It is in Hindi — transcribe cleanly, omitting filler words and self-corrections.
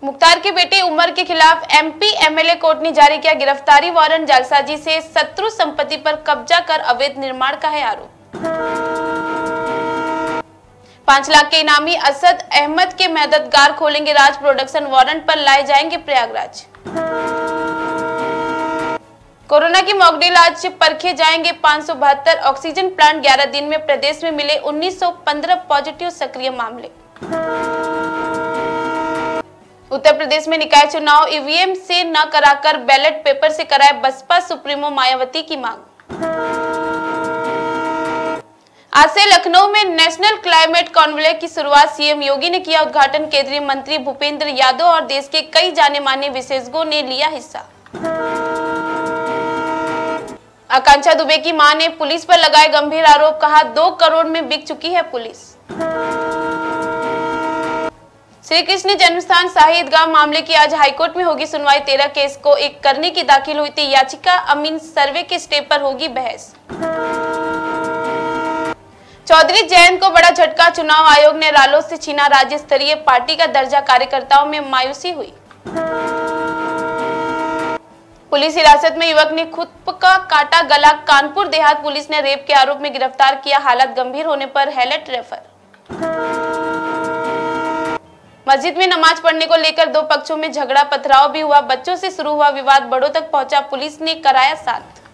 मुख्तार के बेटे उमर के खिलाफ एमपी एमएलए कोर्ट ने जारी किया गिरफ्तारी वारंट। जालसाजी से शत्रु संपत्ति पर कब्जा कर अवैध निर्माण का है आरोप। 5 लाख के इनामी असद अहमद के मददगार खोलेंगे राज प्रोडक्शन। वारंट पर लाए जाएंगे प्रयागराज। कोरोना की मॉकड्रिल आज परखे जाएंगे 572 ऑक्सीजन प्लांट। 11 दिन में प्रदेश में मिले 1915 पॉजिटिव सक्रिय मामले। उत्तर प्रदेश में निकाय चुनाव ईवीएम से न कराकर बैलेट पेपर से कराए बसपा सुप्रीमो मायावती की मांग। आज से लखनऊ में नेशनल क्लाइमेट कॉन्क्लेव की शुरुआत। सीएम योगी ने किया उद्घाटन। केंद्रीय मंत्री भूपेंद्र यादव और देश के कई जाने माने विशेषज्ञों ने लिया हिस्सा। आकांक्षा दुबे की मां ने पुलिस पर लगाए गंभीर आरोप। कहा 2 करोड़ में बिक चुकी है पुलिस। श्री कृष्ण जन्मस्थान शाही ईदगाह मामले की आज हाईकोर्ट में होगी सुनवाई। 13 केस को एक करने की दाखिल हुई थी याचिका। अमीन सर्वे के स्टे पर होगी बहस। चौधरी जयंत को बड़ा झटका। चुनाव आयोग ने रालोद से छीना राज्य स्तरीय पार्टी का दर्जा। कार्यकर्ताओं में मायूसी हुई। पुलिस हिरासत में युवक ने खुद का काटा गला। कानपुर देहात पुलिस ने रेप के आरोप में गिरफ्तार किया। हालत गंभीर होने पर हैलट रेफर। मस्जिद में नमाज पढ़ने को लेकर 2 पक्षों में झगड़ा पथराव भी हुआ। बच्चों से शुरू हुआ विवाद बड़ों तक पहुंचा। पुलिस ने कराया शांत।